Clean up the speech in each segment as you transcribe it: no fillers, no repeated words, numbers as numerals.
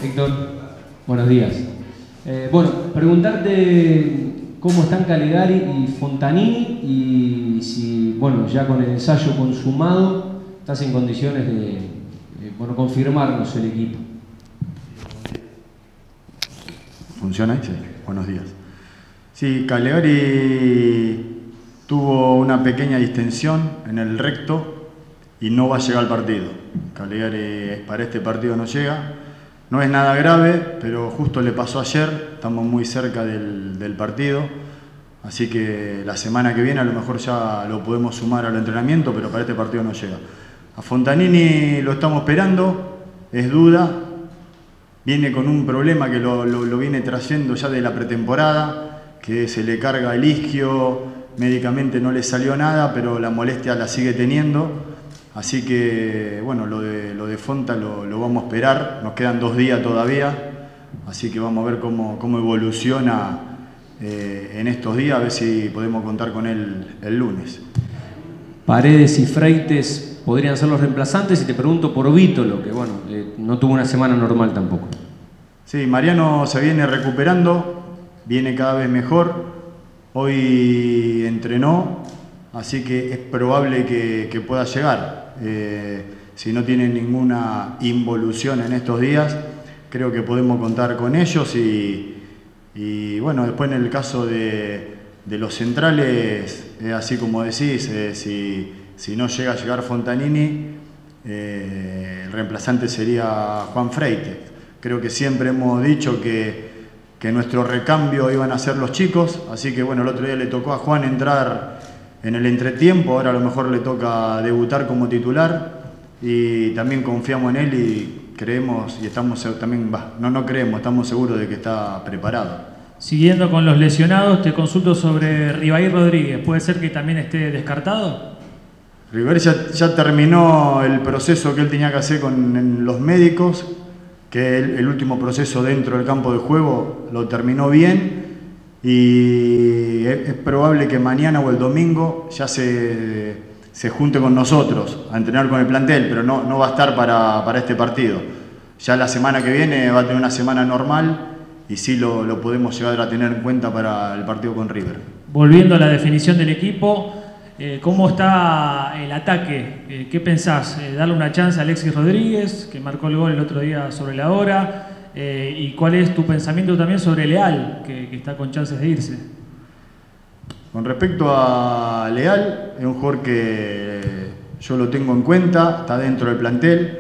Héctor, buenos días. Bueno, preguntarte cómo están Calegari y Fontanini y si, bueno, ya con el ensayo consumado, estás en condiciones de confirmarnos el equipo. ¿Funciona? Sí. Buenos días. Sí, Calegari tuvo una pequeña distensión en el recto y no va a llegar al partido. Calegari para este partido no llega. No es nada grave, pero justo le pasó ayer, estamos muy cerca del partido, así que la semana que viene a lo mejor ya lo podemos sumar al entrenamiento, pero para este partido no llega. A Fontanini lo estamos esperando, es duda, viene con un problema que lo viene trayendo ya de la pretemporada, que se le carga el isquio, médicamente no le salió nada, pero la molestia la sigue teniendo. Así que, bueno, lo de Fonta lo vamos a esperar, nos quedan 2 días todavía, así que vamos a ver cómo evoluciona en estos días, a ver si podemos contar con él el lunes. Paredes y Freites podrían ser los reemplazantes y te pregunto por Vítolo, que bueno, no tuvo una semana normal tampoco. Sí, Mariano se viene recuperando, viene cada vez mejor, hoy entrenó, así que es probable que pueda llegar. Si no tienen ninguna involución en estos días, creo que podemos contar con ellos y bueno, después en el caso de los centrales, así como decís, si no llega a llegar Fontanini, el reemplazante sería Juan Freites. Creo que siempre hemos dicho que nuestro recambio iban a ser los chicos, así que bueno, el otro día le tocó a Juan entrar en el entretiempo, ahora a lo mejor le toca debutar como titular y también confiamos en él y creemos y estamos también, estamos seguros de que está preparado. Siguiendo con los lesionados, te consulto sobre Ribaí Rodríguez, ¿puede ser que también esté descartado? Ribaí ya terminó el proceso que él tenía que hacer con los médicos, que el último proceso dentro del campo de juego lo terminó bien. Y es probable que mañana o el domingo ya se junte con nosotros a entrenar con el plantel, pero no va a estar para este partido. Ya la semana que viene va a tener una semana normal y sí lo podemos llegar a tener en cuenta para el partido con River. Volviendo a la definición del equipo, ¿cómo está el ataque? ¿Qué pensás? ¿Darle una chance a Alexis Rodríguez, que marcó el gol el otro día sobre la hora? ¿Y cuál es tu pensamiento también sobre Leal, que está con chances de irse? Con respecto a Leal, es un jugador que yo lo tengo en cuenta, está dentro del plantel,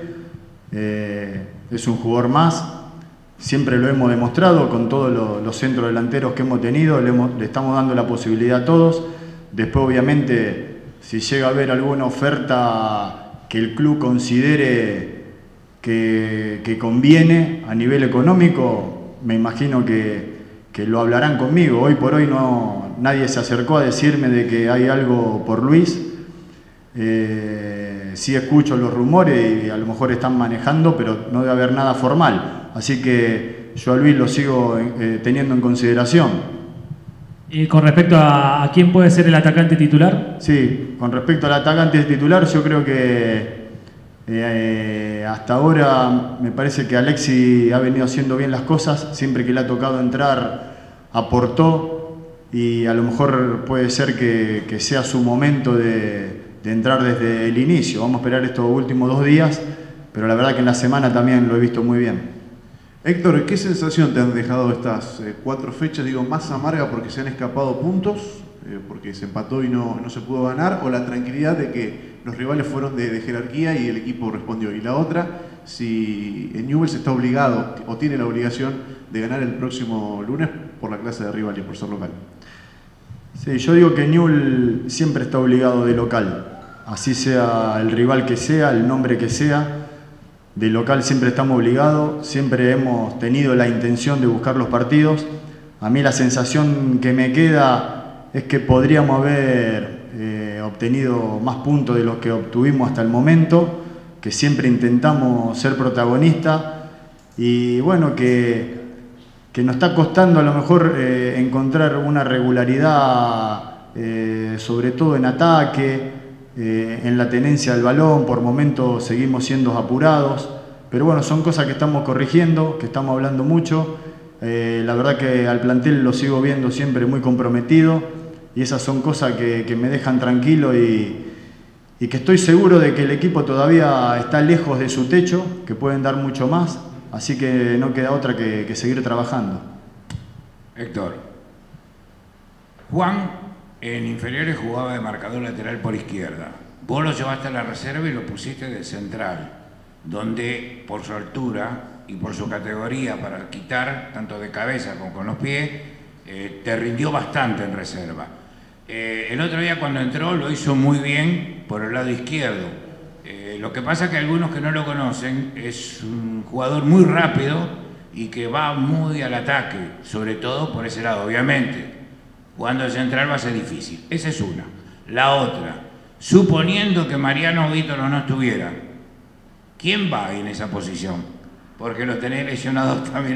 es un jugador más, siempre lo hemos demostrado con todos los centros delanteros que hemos tenido, le estamos dando la posibilidad a todos. Después obviamente si llega a haber alguna oferta que el club considere que conviene a nivel económico, me imagino que lo hablarán conmigo. Hoy por hoy nadie se acercó a decirme de que hay algo por Luis. Sí escucho los rumores y a lo mejor están manejando, pero no debe haber nada formal. Así que yo a Luis lo sigo teniendo en consideración. ¿Y con respecto a quién puede ser el atacante titular? Sí, con respecto al atacante titular, yo creo que hasta ahora me parece que Alexis ha venido haciendo bien las cosas, siempre que le ha tocado entrar aportó y a lo mejor puede ser que sea su momento de entrar desde el inicio. Vamos a esperar estos últimos 2 días, pero la verdad que en la semana también lo he visto muy bien. Héctor, ¿qué sensación te han dejado estas 4 fechas? Digo, más amarga porque se han escapado puntos, porque se empató y no se pudo ganar, o la tranquilidad de que los rivales fueron de jerarquía y el equipo respondió. Y la otra, si Newell's está obligado o tiene la obligación de ganar el próximo lunes por la clase de rival y por ser local. Sí, yo digo que Newell's siempre está obligado de local, así sea el rival que sea, el nombre que sea. De local siempre estamos obligados, siempre hemos tenido la intención de buscar los partidos. A mí la sensación que me queda es que podríamos haber obtenido más puntos de los que obtuvimos hasta el momento, que siempre intentamos ser protagonistas y bueno, que nos está costando a lo mejor encontrar una regularidad, sobre todo en ataque, en la tenencia del balón. Por momentos seguimos siendo apurados, pero bueno, son cosas que estamos corrigiendo, que estamos hablando mucho. La verdad que al plantel lo sigo viendo siempre muy comprometido y esas son cosas que me dejan tranquilo y que estoy seguro de que el equipo todavía está lejos de su techo, que pueden dar mucho más, así que no queda otra que seguir trabajando. Héctor, Juan en inferiores jugaba de marcador lateral por izquierda. Vos lo llevaste a la reserva y lo pusiste de central, donde por su altura y por su categoría para quitar, tanto de cabeza como con los pies, te rindió bastante en reserva. El otro día cuando entró lo hizo muy bien por el lado izquierdo. Lo que pasa es que algunos que no lo conocen, es un jugador muy rápido y que va muy al ataque, sobre todo por ese lado. Obviamente, jugando de central va a ser difícil. Esa es una. La otra, suponiendo que Mariano Vítorlo no estuviera, ¿quién va en esa posición? Porque lo tenés lesionados también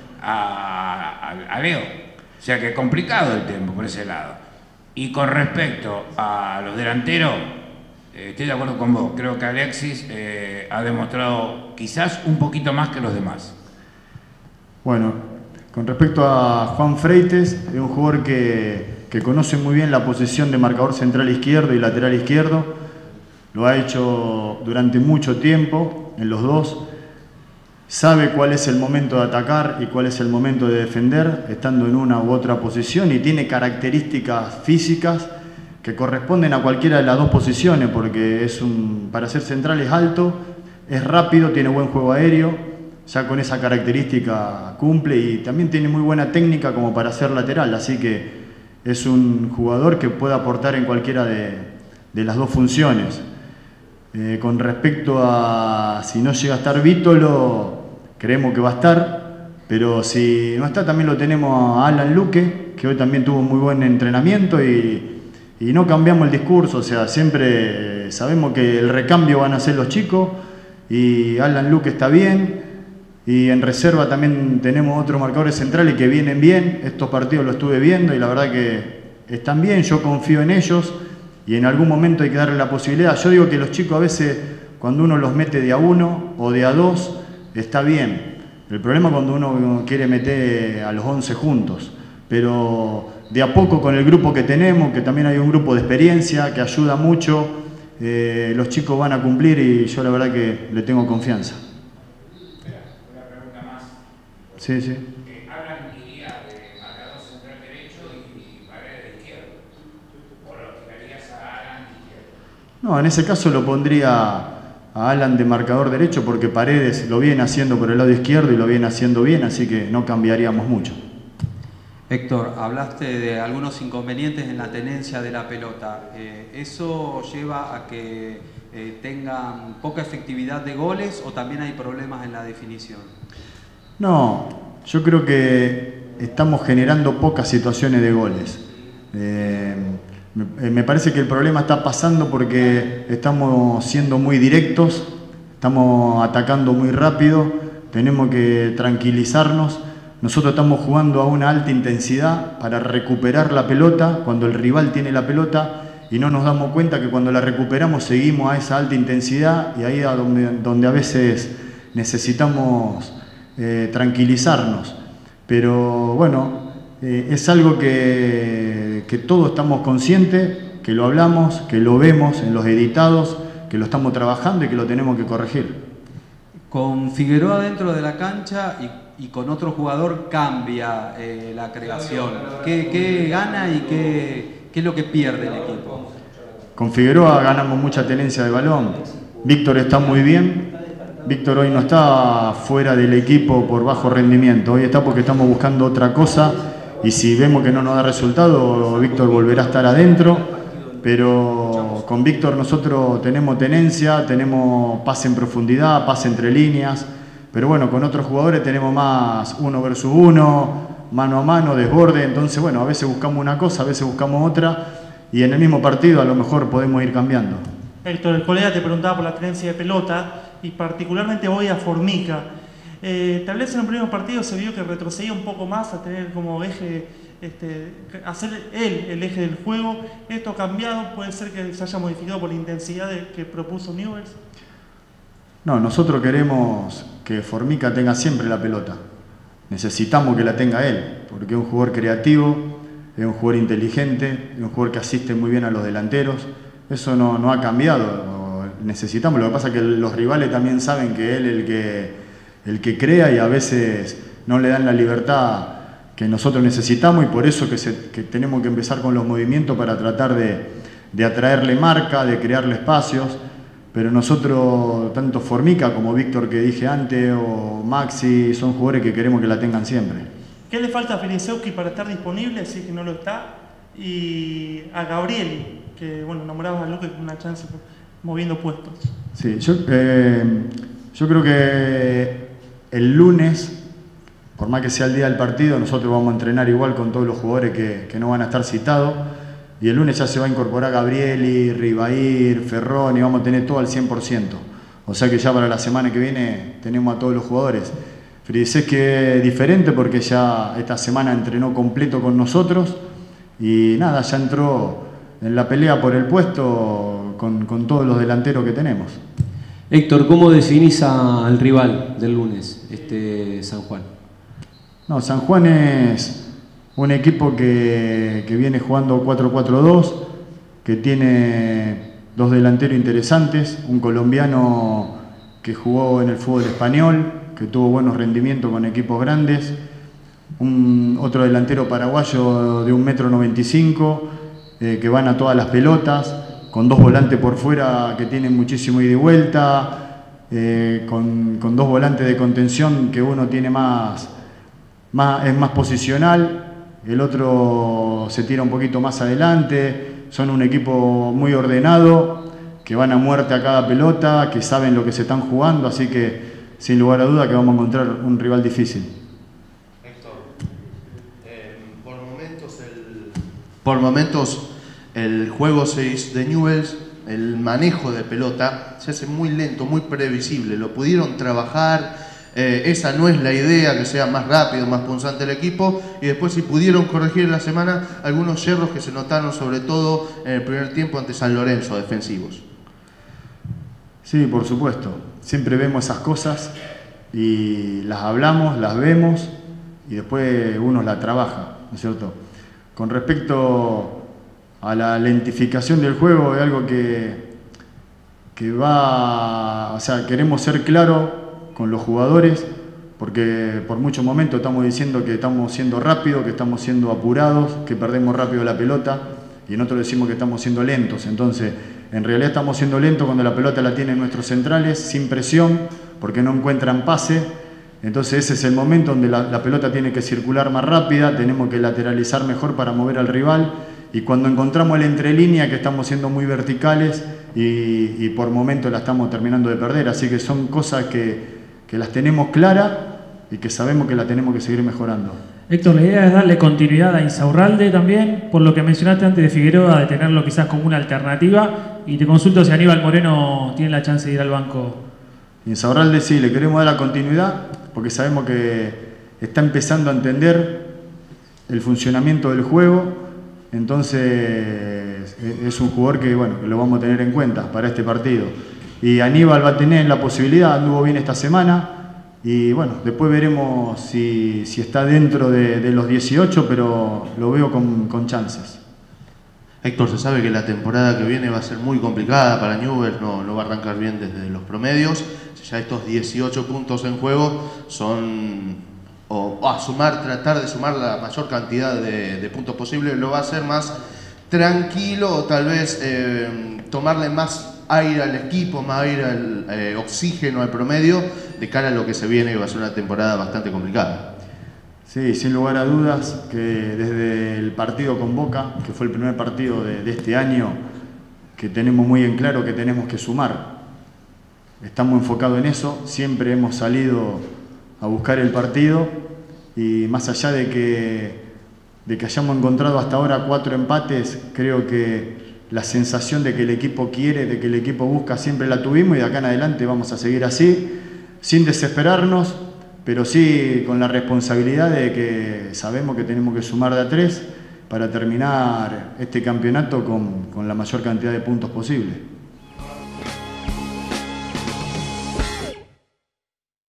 a Leo. O sea que complicado el tema por ese lado. Y con respecto a los delanteros, estoy de acuerdo con vos. Creo que Alexis ha demostrado quizás un poquito más que los demás. Bueno, con respecto a Juan Freites, es un jugador que conoce muy bien la posición de marcador central izquierdo y lateral izquierdo. Lo ha hecho durante mucho tiempo en los dos. Sabe cuál es el momento de atacar y cuál es el momento de defender, estando en una u otra posición, y tiene características físicas que corresponden a cualquiera de las dos posiciones, porque para ser central es alto, es rápido, tiene buen juego aéreo, ya con esa característica cumple, y también tiene muy buena técnica como para ser lateral, así que es un jugador que puede aportar en cualquiera de las dos funciones. Con respecto a si no llega a estar Vítorlo, creemos que va a estar, pero si no está también lo tenemos a Alan Luque, que hoy también tuvo muy buen entrenamiento y no cambiamos el discurso, o sea, siempre sabemos que el recambio van a ser los chicos y Alan Luque está bien, y en reserva también tenemos otros marcadores centrales que vienen bien. Estos partidos los estuve viendo y la verdad que están bien, yo confío en ellos y en algún momento hay que darle la posibilidad. Yo digo que los chicos a veces cuando uno los mete de a uno o de a dos está bien. El problema es cuando uno quiere meter a los 11 juntos, pero de a poco con el grupo que tenemos, que también hay un grupo de experiencia que ayuda mucho, los chicos van a cumplir y yo la verdad que le tengo confianza. Una pregunta más. Sí, sí. Alan iría de marcador central derecho y Paredes de izquierdo. ¿O lo tirarías a Alan de izquierdo? No, en ese caso lo pondría a Alan de marcador derecho porque Paredes lo viene haciendo por el lado izquierdo y lo viene haciendo bien, así que no cambiaríamos mucho. Héctor, hablaste de algunos inconvenientes en la tenencia de la pelota. ¿Eso lleva a que tengan poca efectividad de goles o también hay problemas en la definición? No, yo creo que estamos generando pocas situaciones de goles. Me parece que el problema está pasando porque estamos siendo muy directos, estamos atacando muy rápido, tenemos que tranquilizarnos. Nosotros estamos jugando a una alta intensidad para recuperar la pelota cuando el rival tiene la pelota y no nos damos cuenta que cuando la recuperamos seguimos a esa alta intensidad y ahí es donde a veces necesitamos tranquilizarnos. Pero bueno, es algo que todos estamos conscientes, que lo hablamos, que lo vemos en los editados, que lo estamos trabajando y que lo tenemos que corregir. Con Figueroa dentro de la cancha y con otro jugador cambia la creación. ¿Qué gana y qué es lo que pierde el equipo? Con Figueroa ganamos mucha tenencia de balón. Víctor está muy bien. Víctor hoy no está fuera del equipo por bajo rendimiento. Hoy está porque estamos buscando otra cosa y si vemos que no nos da resultado, Víctor volverá a estar adentro. Pero con Víctor nosotros tenemos tenencia, tenemos pase en profundidad, pase entre líneas. Pero bueno, con otros jugadores tenemos más 1 versus 1, mano a mano, desborde. Entonces, bueno, a veces buscamos una cosa, a veces buscamos otra. Y en el mismo partido a lo mejor podemos ir cambiando. Héctor, el colega te preguntaba por la tenencia de pelota y particularmente voy a Formica. Tal vez en el primer partido se vio que retrocedía un poco más a tener como eje, hacer él el eje del juego. ¿Esto ha cambiado? ¿Puede ser que se haya modificado por la intensidad que propuso Newell's? No, nosotros queremos que Formica tenga siempre la pelota. Necesitamos que la tenga él, porque es un jugador creativo, es un jugador inteligente, es un jugador que asiste muy bien a los delanteros. Eso no ha cambiado, necesitamos. Lo que pasa es que los rivales también saben que él es el que crea y a veces no le dan la libertad que nosotros necesitamos, y por eso que tenemos que empezar con los movimientos para tratar de atraerle marca, de crearle espacios. Pero nosotros, tanto Formica como Víctor que dije antes, o Maxi, son jugadores que queremos que la tengan siempre. ¿Qué le falta a Felicevski para estar disponible, si es que no lo está? Y a Gabriel, que bueno, nombrabas a Luque con una chance moviendo puestos. Sí, yo creo que el lunes, por más que sea el día del partido, nosotros vamos a entrenar igual con todos los jugadores que no van a estar citados. Y el lunes ya se va a incorporar Gabrieli, Ribair, Ferrón, y vamos a tener todo al 100%. O sea que ya para la semana que viene tenemos a todos los jugadores. Friedrich es diferente porque ya esta semana entrenó completo con nosotros y nada, ya entró en la pelea por el puesto con todos los delanteros que tenemos. Héctor, ¿cómo definís al rival del lunes, San Juan? No, San Juan es un equipo que viene jugando 4-4-2, que tiene dos delanteros interesantes, un colombiano que jugó en el fútbol español, que tuvo buenos rendimientos con equipos grandes, otro delantero paraguayo de 1,95 m, que van a todas las pelotas, con dos volantes por fuera que tienen muchísimo ida y vuelta, con dos volantes de contención que uno tiene es más posicional, el otro se tira un poquito más adelante. Son un equipo muy ordenado, que van a muerte a cada pelota, que saben lo que se están jugando, así que sin lugar a duda que vamos a encontrar un rival difícil. Héctor, por momentos el juego de Newell's, el manejo de pelota, se hace muy lento, muy previsible. Lo pudieron trabajar. Esa no es la idea, que sea más rápido, más punzante el equipo, y después si pudieron corregir en la semana algunos yerros que se notaron sobre todo en el primer tiempo ante San Lorenzo, defensivos. Sí, por supuesto, siempre vemos esas cosas y las hablamos, las vemos y después uno las trabaja, ¿no es cierto? Con respecto a la lentificación del juego, es algo que va, o sea, queremos ser claros con los jugadores, porque por muchos momentos estamos diciendo que estamos siendo rápidos, que estamos siendo apurados, que perdemos rápido la pelota, y nosotros decimos que estamos siendo lentos. Entonces, en realidad estamos siendo lentos cuando la pelota la tienen nuestros centrales, sin presión, porque no encuentran pase. Entonces ese es el momento donde la pelota tiene que circular más rápida, tenemos que lateralizar mejor para mover al rival, y cuando encontramos el entrelínea, que estamos siendo muy verticales y por momentos la estamos terminando de perder. Así que son cosas que las tenemos claras y que sabemos que la tenemos que seguir mejorando. Héctor, la idea es darle continuidad a Insaurralde también, por lo que mencionaste antes de Figueroa, de tenerlo quizás como una alternativa, y te consulto si Aníbal Moreno tiene la chance de ir al banco. Insaurralde sí, le queremos dar la continuidad, porque sabemos que está empezando a entender el funcionamiento del juego, entonces es un jugador que, bueno, que lo vamos a tener en cuenta para este partido. Y Aníbal va a tener la posibilidad, anduvo bien esta semana, y bueno, después veremos si está dentro de los 18, pero lo veo con chances. Héctor, se sabe que la temporada que viene va a ser muy complicada para Newell's, no va a arrancar bien desde los promedios. Ya estos 18 puntos en juego son, tratar de sumar la mayor cantidad de puntos posible, lo va a hacer más tranquilo, o tal vez tomarle más aire al equipo, más aire al oxígeno al promedio, de cara a lo que se viene, que va a ser una temporada bastante complicada. Sí, sin lugar a dudas, que desde el partido con Boca, que fue el primer partido de este año, que tenemos muy en claro que tenemos que sumar. Estamos enfocados en eso, siempre hemos salido a buscar el partido, y más allá de que hayamos encontrado hasta ahora 4 empates, creo que la sensación de que el equipo quiere, de que el equipo busca, siempre la tuvimos, y de acá en adelante vamos a seguir así, sin desesperarnos, pero sí con la responsabilidad de que sabemos que tenemos que sumar de a 3 para terminar este campeonato con la mayor cantidad de puntos posible.